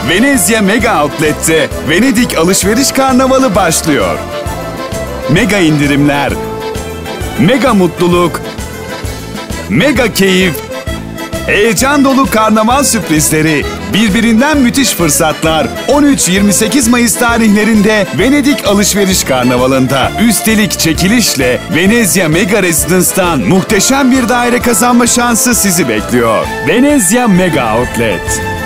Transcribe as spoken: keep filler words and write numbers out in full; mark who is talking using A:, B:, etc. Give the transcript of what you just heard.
A: Venezia Mega Outlet'te Venedik Alışveriş Karnavalı başlıyor. Mega indirimler, mega mutluluk, mega keyif, heyecan dolu karnaval sürprizleri, birbirinden müthiş fırsatlar on üç yirmi sekiz Mayıs tarihlerinde Venedik Alışveriş Karnavalı'nda. Üstelik çekilişle Venezia Mega Residence'dan muhteşem bir daire kazanma şansı sizi bekliyor. Venezia Mega Outlet.